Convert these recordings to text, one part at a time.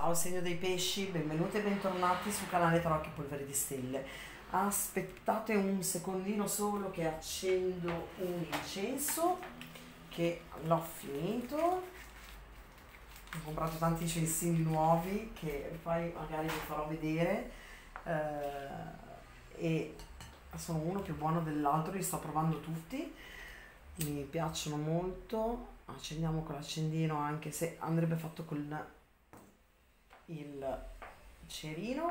Ciao segno dei pesci, benvenuti e bentornati sul canale Tarocchi Polvere di Stelle. Aspettate un secondino solo che accendo un incenso, che l'ho finito. Ho comprato tanti incensini nuovi che poi magari vi farò vedere, e sono uno più buono dell'altro, li sto provando tutti, mi piacciono molto. Accendiamo con l'accendino, anche se andrebbe fatto con il cerino,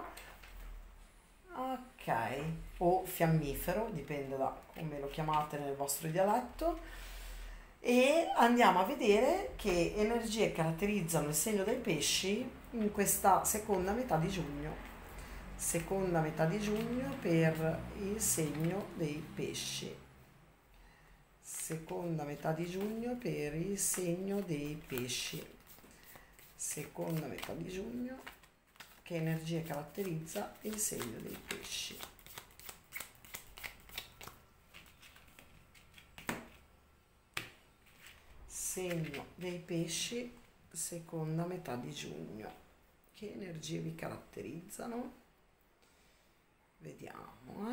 ok, o fiammifero, dipende da come lo chiamate nel vostro dialetto. E andiamo a vedere che energie caratterizzano il segno dei pesci in questa seconda metà di giugno. Seconda metà di giugno per il segno dei pesci. Seconda metà di giugno per il segno dei pesci. Seconda metà di giugno, che energia caratterizza il segno dei pesci. Segno dei pesci, seconda metà di giugno, che energie vi caratterizzano? Vediamo,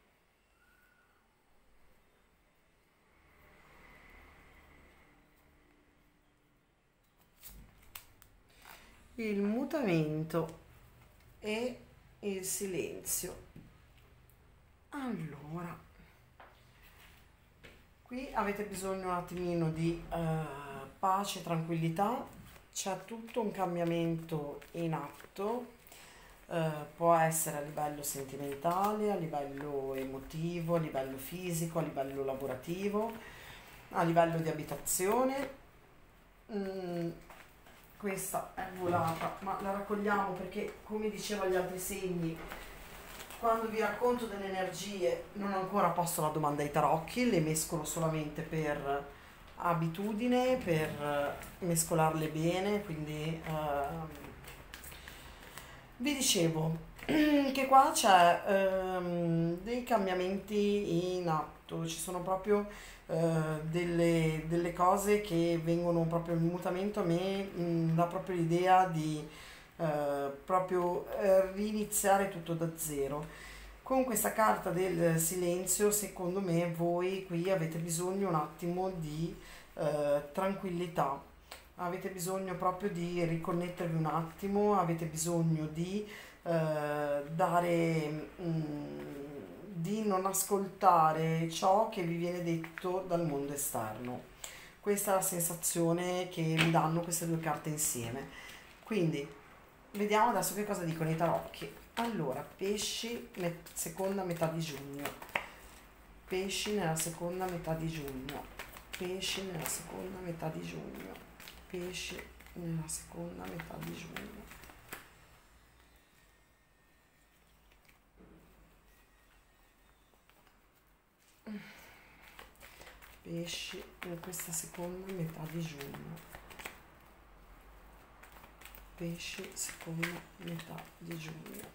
il mutamento e il silenzio. Allora, qui avete bisogno un attimino di pace e tranquillità, c'è tutto un cambiamento in atto, può essere a livello sentimentale, a livello emotivo, a livello fisico, a livello lavorativo, a livello di abitazione. Questa è volata, ma la raccogliamo perché, come dicevo agli altri segni, quando vi racconto delle energie non ho ancora posto la domanda ai tarocchi, le mescolo solamente per abitudine, per mescolarle bene, quindi vi dicevo che qua c'è dei cambiamenti in atto, ci sono proprio delle cose che vengono proprio, il mutamento a me dà proprio l'idea di proprio riniziare tutto da zero. Con questa carta del silenzio, secondo me, voi qui avete bisogno un attimo di tranquillità, avete bisogno proprio di riconnettervi un attimo, avete bisogno di di non ascoltare ciò che vi viene detto dal mondo esterno. Questa è la sensazione che mi danno queste due carte insieme. Quindi vediamo adesso che cosa dicono i tarocchi. Allora, pesci, seconda metà di giugno. Pesci nella seconda metà di giugno. Pesci nella seconda metà di giugno. Pesci nella seconda metà di giugno. Pesci in questa seconda metà di giugno. Pesci seconda metà di giugno.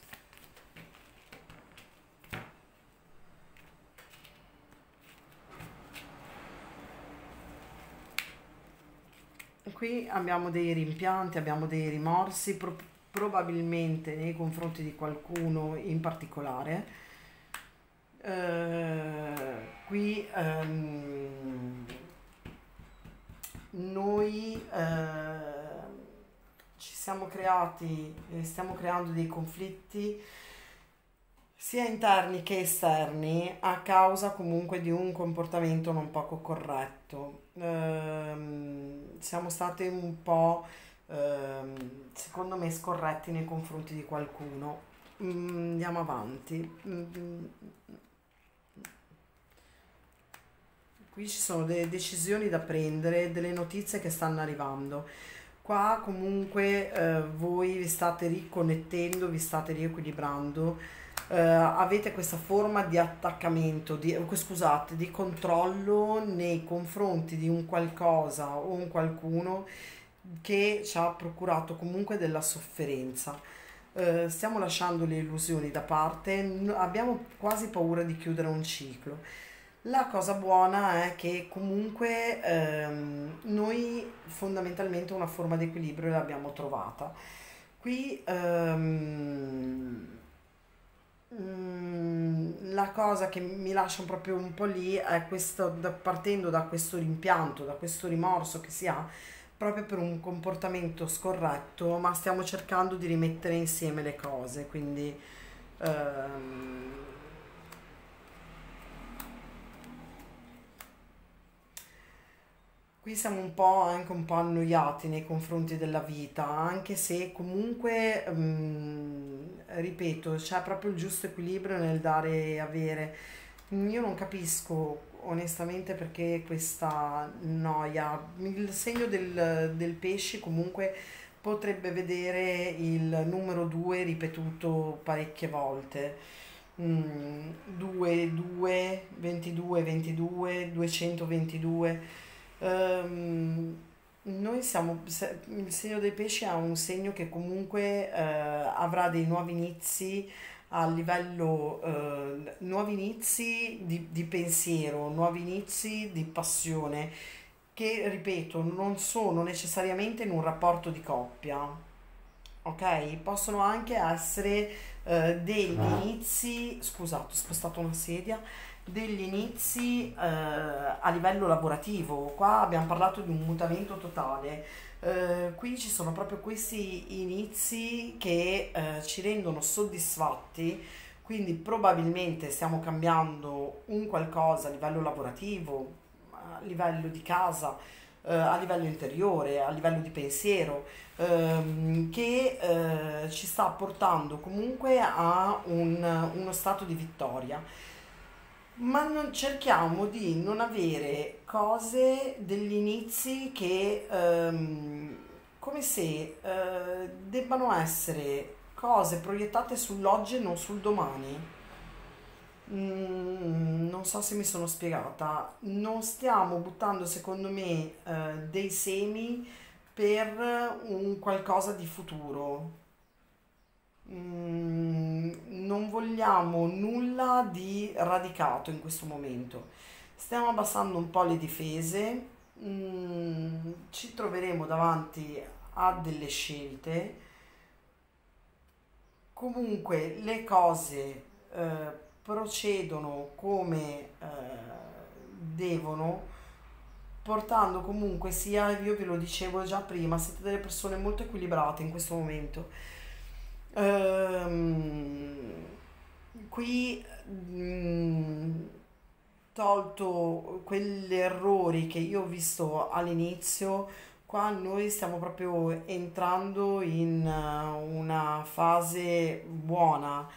Qui abbiamo dei rimpianti, abbiamo dei rimorsi, probabilmente nei confronti di qualcuno in particolare. Qui noi ci siamo creati, stiamo creando dei conflitti sia interni che esterni a causa comunque di un comportamento non poco corretto. Siamo stati un po', secondo me, scorretti nei confronti di qualcuno. Andiamo avanti. Qui ci sono delle decisioni da prendere, delle notizie che stanno arrivando. Qua comunque voi vi state riconnettendo, vi state riequilibrando, avete questa forma di attaccamento, scusate, di controllo nei confronti di un qualcosa o un qualcuno che ci ha procurato comunque della sofferenza. Stiamo lasciando le illusioni da parte, abbiamo quasi paura di chiudere un ciclo. La cosa buona è che comunque noi fondamentalmente una forma di equilibrio l'abbiamo trovata. Qui la cosa che mi lascia proprio un po' lì è questo, partendo da questo rimpianto, da questo rimorso che si ha proprio per un comportamento scorretto, ma stiamo cercando di rimettere insieme le cose, quindi ehm, qui siamo un po' anche un po' annoiati nei confronti della vita, anche se comunque, ripeto, c'è proprio il giusto equilibrio nel dare e avere. Io non capisco onestamente perché questa noia. Il segno del pesce comunque potrebbe vedere il numero 2 ripetuto parecchie volte. 2, 2, 22, 22, 222. Ehm, Noi siamo, il segno dei pesci è un segno che comunque avrà dei nuovi inizi a livello, nuovi inizi di pensiero, nuovi inizi di passione, che ripeto, non sono necessariamente in un rapporto di coppia, ok? Possono anche essere degli inizi, scusate, ho spostato una sedia, degli inizi a livello lavorativo. Qua abbiamo parlato di un mutamento totale. Qui ci sono proprio questi inizi che ci rendono soddisfatti, quindi probabilmente stiamo cambiando un qualcosa a livello lavorativo, a livello di casa, a livello interiore, a livello di pensiero, che ci sta portando comunque a uno stato di vittoria. Ma non cerchiamo di non avere cose degli inizi che come se debbano essere cose proiettate sull'oggi e non sul domani. Non so se mi sono spiegata. Non stiamo buttando, secondo me, dei semi per un qualcosa di futuro. Non vogliamo nulla di radicato in questo momento. Stiamo abbassando un po' le difese. Ci troveremo davanti a delle scelte. Comunque le cose procedono come devono, portando comunque sia, io ve lo dicevo già prima, siete delle persone molto equilibrate in questo momento. Ehm, Qui tolto quegli errori che io ho visto all'inizio, qua noi stiamo proprio entrando in una fase buona,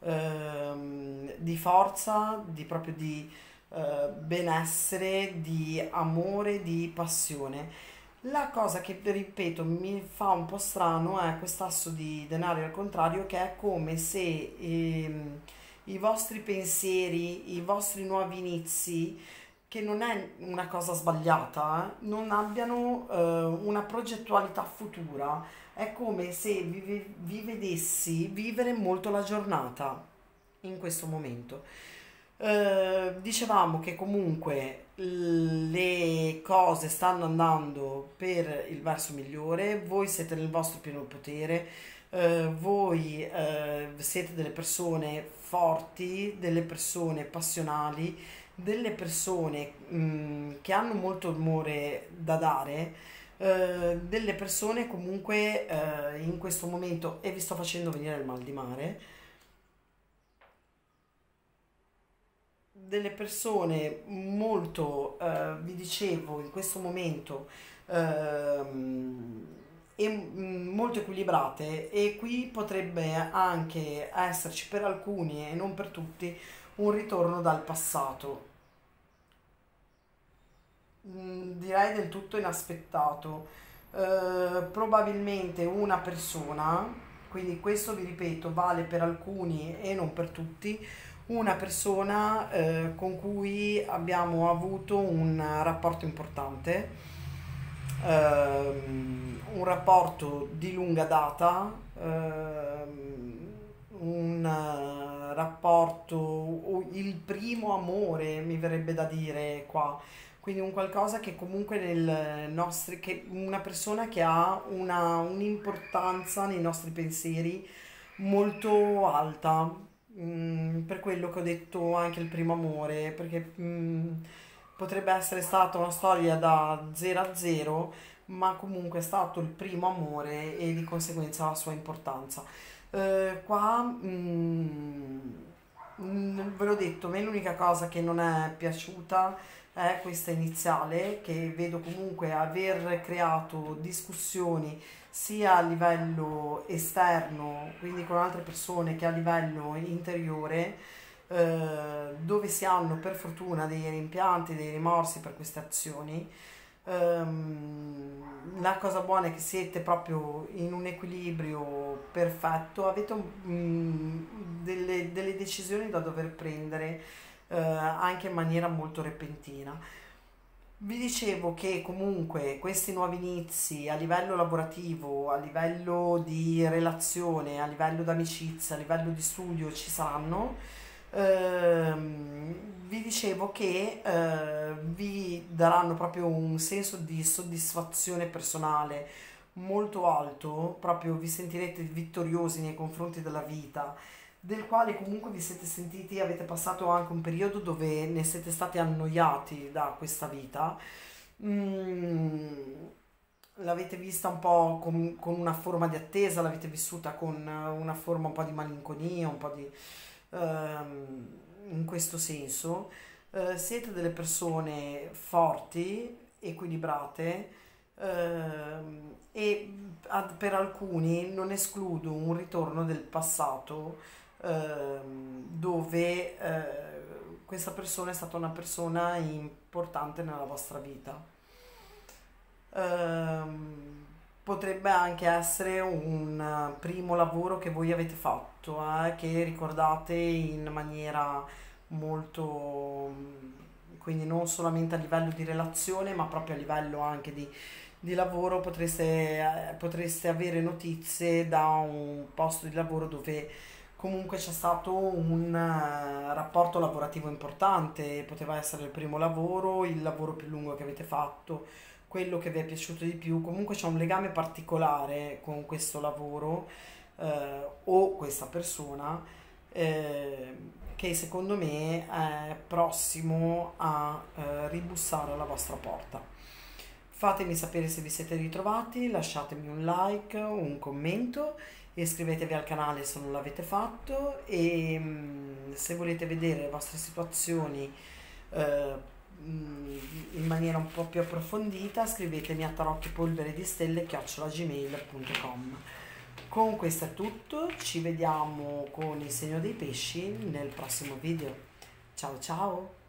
di forza, di proprio di benessere, di amore, di passione. La cosa che, ripeto, mi fa un po' strano è quest'asso di denaro al contrario, che è come se i vostri pensieri, i vostri nuovi inizi, che non è una cosa sbagliata, non abbiano una progettualità futura. È come se vi vedessi vivere molto la giornata in questo momento. Dicevamo che comunque le cose stanno andando per il verso migliore, voi siete nel vostro pieno potere, voi siete delle persone forti, delle persone passionali, delle persone che hanno molto amore da dare, delle persone comunque in questo momento, e vi sto facendo venire il mal di mare, delle persone molto, vi dicevo, in questo momento molto equilibrate, e qui potrebbe anche esserci per alcuni e non per tutti un ritorno dal passato. Direi del tutto inaspettato. Probabilmente una persona, quindi questo vi ripeto vale per alcuni e non per tutti, una persona con cui abbiamo avuto un rapporto importante, un rapporto di lunga data, un rapporto o il primo amore, mi verrebbe da dire qua. Quindi un qualcosa che comunque nel nostri, che una persona che ha un'importanza nei nostri pensieri molto alta. Per quello che ho detto anche il primo amore, perché potrebbe essere stata una storia da 0 a 0, ma comunque è stato il primo amore e di conseguenza la sua importanza. Qua ve l'ho detto, a me l'unica cosa che non è piaciuta è questa iniziale, che vedo comunque aver creato discussioni sia a livello esterno, quindi con altre persone, che a livello interiore, dove si hanno per fortuna dei rimpianti, dei rimorsi per queste azioni. La cosa buona è che siete proprio in un equilibrio perfetto, avete delle decisioni da dover prendere anche in maniera molto repentina. Vi dicevo che comunque questi nuovi inizi a livello lavorativo, a livello di relazione, a livello d'amicizia, a livello di studio ci saranno. Vi dicevo che vi daranno proprio un senso di soddisfazione personale molto alto, proprio vi sentirete vittoriosi nei confronti della vita, del quale comunque vi siete sentiti, avete passato anche un periodo dove ne siete stati annoiati da questa vita. Mm, L'avete vista un po' con una forma di attesa, l'avete vissuta con una forma un po' di malinconia, un po' di in questo senso. Siete delle persone forti, equilibrate, e per alcuni non escludo un ritorno del passato, dove questa persona è stata una persona importante nella vostra vita. Potrebbe anche essere un primo lavoro che voi avete fatto, che ricordate in maniera molto, quindi non solamente a livello di relazione, ma proprio a livello anche di lavoro. Potreste avere notizie da un posto di lavoro dove comunque c'è stato un rapporto lavorativo importante, poteva essere il primo lavoro, il lavoro più lungo che avete fatto, quello che vi è piaciuto di più. Comunque c'è un legame particolare con questo lavoro o questa persona, eh, che secondo me è prossimo a ribussare alla vostra porta. Fatemi sapere se vi siete ritrovati, lasciatemi un like, un commento, iscrivetevi al canale se non l'avete fatto, e se volete vedere le vostre situazioni eh, in maniera un po' più approfondita, scrivetemi a tarottipolveredistelle@gmail.com. Con questo è tutto, ci vediamo con il segno dei pesci nel prossimo video. Ciao ciao!